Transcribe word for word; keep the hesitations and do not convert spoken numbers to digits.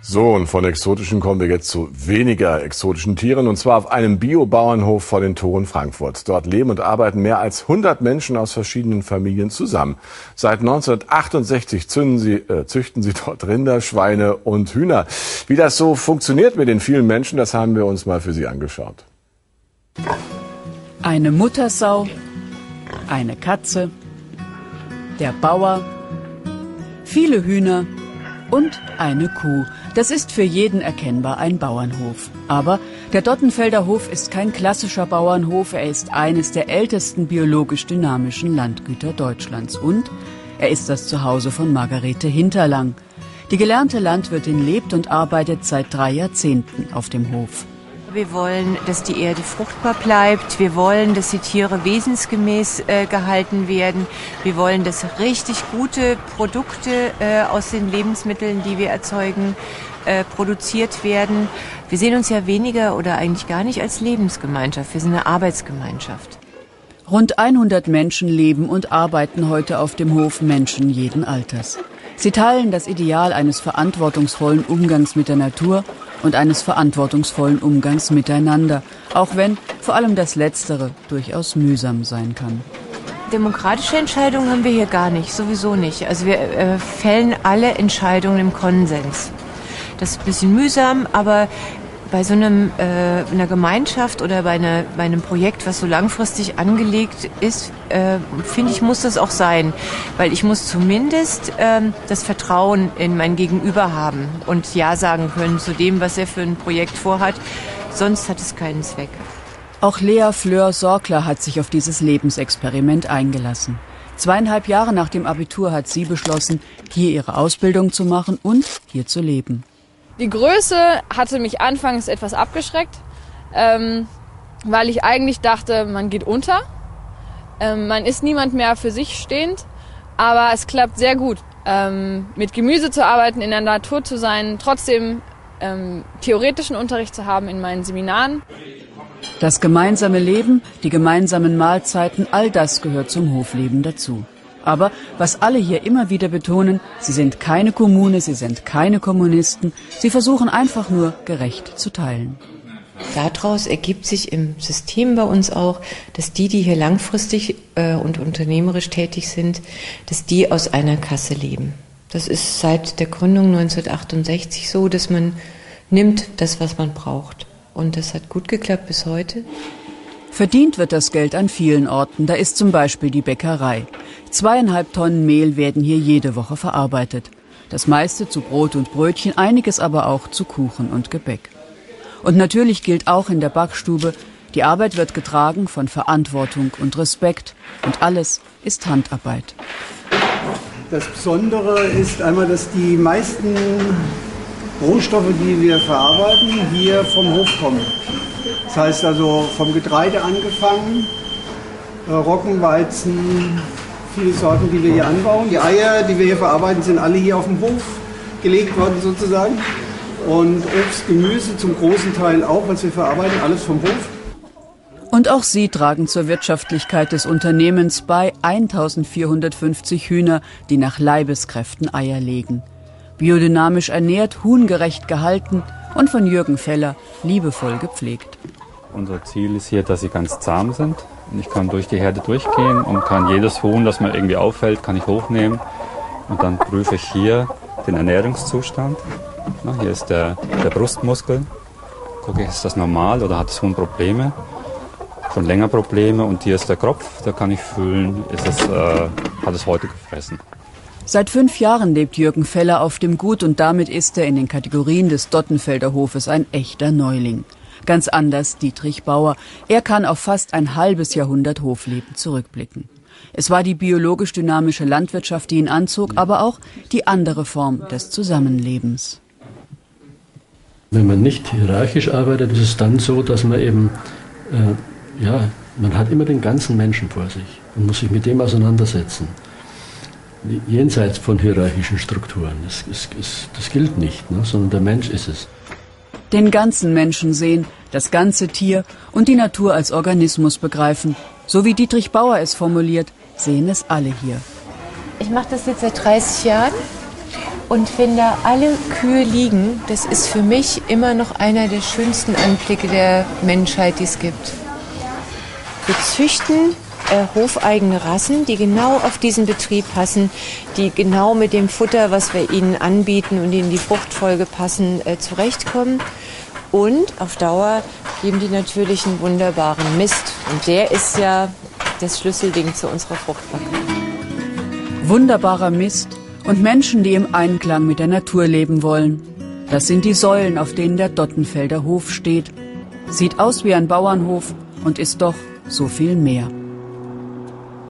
So, und von exotischen kommen wir jetzt zu weniger exotischen Tieren, und zwar auf einem Bio-Bauernhof vor den Toren Frankfurts. Dort leben und arbeiten mehr als hundert Menschen aus verschiedenen Familien zusammen. Seit neunzehnhundertachtundsechzig zünden sie, äh, züchten sie dort Rinder, Schweine und Hühner. Wie das so funktioniert mit den vielen Menschen, das haben wir uns mal für Sie angeschaut. Eine Muttersau, eine Katze, der Bauer, viele Hühner und eine Kuh. Das ist für jeden erkennbar ein Bauernhof. Aber der Dottenfelder Hof ist kein klassischer Bauernhof. Er ist eines der ältesten biologisch dynamischen Landgüter Deutschlands. Und er ist das Zuhause von Margarete Hinterlang. Die gelernte Landwirtin lebt und arbeitet seit drei Jahrzehnten auf dem Hof. Wir wollen, dass die Erde fruchtbar bleibt. Wir wollen, dass die Tiere wesensgemäß äh, gehalten werden. Wir wollen, dass richtig gute Produkte äh, aus den Lebensmitteln, die wir erzeugen, äh, produziert werden. Wir sehen uns ja weniger oder eigentlich gar nicht als Lebensgemeinschaft. Wir sind eine Arbeitsgemeinschaft. Rund hundert Menschen leben und arbeiten heute auf dem Hof, Menschen jeden Alters. Sie teilen das Ideal eines verantwortungsvollen Umgangs mit der Natur und eines verantwortungsvollen Umgangs miteinander, auch wenn vor allem das Letztere durchaus mühsam sein kann. Demokratische Entscheidungen haben wir hier gar nicht, sowieso nicht. Also wir äh, fällen alle Entscheidungen im Konsens. Das ist ein bisschen mühsam, aber bei so einem, äh, einer Gemeinschaft oder bei, einer, bei einem Projekt, was so langfristig angelegt ist, äh, finde ich, muss das auch sein. Weil ich muss zumindest äh, das Vertrauen in mein Gegenüber haben und Ja sagen können zu dem, was er für ein Projekt vorhat. Sonst hat es keinen Zweck. Auch Lea Fleur-Sorkler hat sich auf dieses Lebensexperiment eingelassen. Zweieinhalb Jahre nach dem Abitur hat sie beschlossen, hier ihre Ausbildung zu machen und hier zu leben. Die Größe hatte mich anfangs etwas abgeschreckt, ähm, weil ich eigentlich dachte, man geht unter. Ähm, man ist niemand mehr für sich stehend, aber es klappt sehr gut, ähm, mit Gemüse zu arbeiten, in der Natur zu sein, trotzdem ähm, theoretischen Unterricht zu haben in meinen Seminaren. Das gemeinsame Leben, die gemeinsamen Mahlzeiten, all das gehört zum Hofleben dazu. Aber was alle hier immer wieder betonen, sie sind keine Kommune, sie sind keine Kommunisten, sie versuchen einfach nur gerecht zu teilen. Daraus ergibt sich im System bei uns auch, dass die, die hier langfristig äh, und unternehmerisch tätig sind, dass die aus einer Kasse leben. Das ist seit der Gründung neunzehnhundertachtundsechzig so, dass man nimmt das, was man braucht. Und das hat gut geklappt bis heute. Verdient wird das Geld an vielen Orten. Da ist zum Beispiel die Bäckerei. Zweieinhalb Tonnen Mehl werden hier jede Woche verarbeitet. Das meiste zu Brot und Brötchen, einiges aber auch zu Kuchen und Gebäck. Und natürlich gilt auch in der Backstube, die Arbeit wird getragen von Verantwortung und Respekt. Und alles ist Handarbeit. Das Besondere ist einmal, dass die meisten Rohstoffe, die wir verarbeiten, hier vom Hof kommen. Das heißt also vom Getreide angefangen, äh, Roggen, Weizen, viele Sorten, die wir hier anbauen. Die Eier, die wir hier verarbeiten, sind alle hier auf dem Hof gelegt worden sozusagen. Und Obst, Gemüse zum großen Teil auch, was wir verarbeiten, alles vom Hof. Und auch sie tragen zur Wirtschaftlichkeit des Unternehmens bei. eintausendvierhundertfünfzig Hühner, die nach Leibeskräften Eier legen. Biodynamisch ernährt, huhngerecht gehalten und von Jürgen Feller liebevoll gepflegt. Unser Ziel ist hier, dass sie ganz zahm sind. Und ich kann durch die Herde durchgehen und kann jedes Huhn, das mir irgendwie auffällt, kann ich hochnehmen. Und dann prüfe ich hier den Ernährungszustand. Na, hier ist der, der Brustmuskel. Gucke ich, ist das normal oder hat das Huhn Probleme? Schon länger Probleme. Und hier ist der Kropf, da kann ich fühlen, ist es, äh, hat es heute gefressen. Seit fünf Jahren lebt Jürgen Feller auf dem Gut und damit ist er in den Kategorien des Dottenfelder Hofes ein echter Neuling. Ganz anders Dietrich Bauer. Er kann auf fast ein halbes Jahrhundert Hofleben zurückblicken. Es war die biologisch-dynamische Landwirtschaft, die ihn anzog, aber auch die andere Form des Zusammenlebens. Wenn man nicht hierarchisch arbeitet, ist es dann so, dass man eben, äh, ja, man hat immer den ganzen Menschen vor sich und muss sich mit dem auseinandersetzen. Jenseits von hierarchischen Strukturen. Das, das, das, das gilt nicht, ne? Sondern der Mensch ist es. Den ganzen Menschen sehen, das ganze Tier und die Natur als Organismus begreifen. So wie Dietrich Bauer es formuliert, sehen es alle hier. Ich mache das jetzt seit dreißig Jahren Und wenn da alle Kühe liegen, das ist für mich immer noch einer der schönsten Anblicke der Menschheit, die es gibt. Wir züchten äh, hofeigene Rassen, die genau auf diesen Betrieb passen, die genau mit dem Futter, was wir ihnen anbieten und in die Fruchtfolge passen, äh, zurechtkommen. Und auf Dauer geben die natürlich einen wunderbaren Mist. Und der ist ja das Schlüsselding zu unserer Fruchtbarkeit. Wunderbarer Mist und Menschen, die im Einklang mit der Natur leben wollen. Das sind die Säulen, auf denen der Dottenfelder Hof steht. Sieht aus wie ein Bauernhof und ist doch so viel mehr.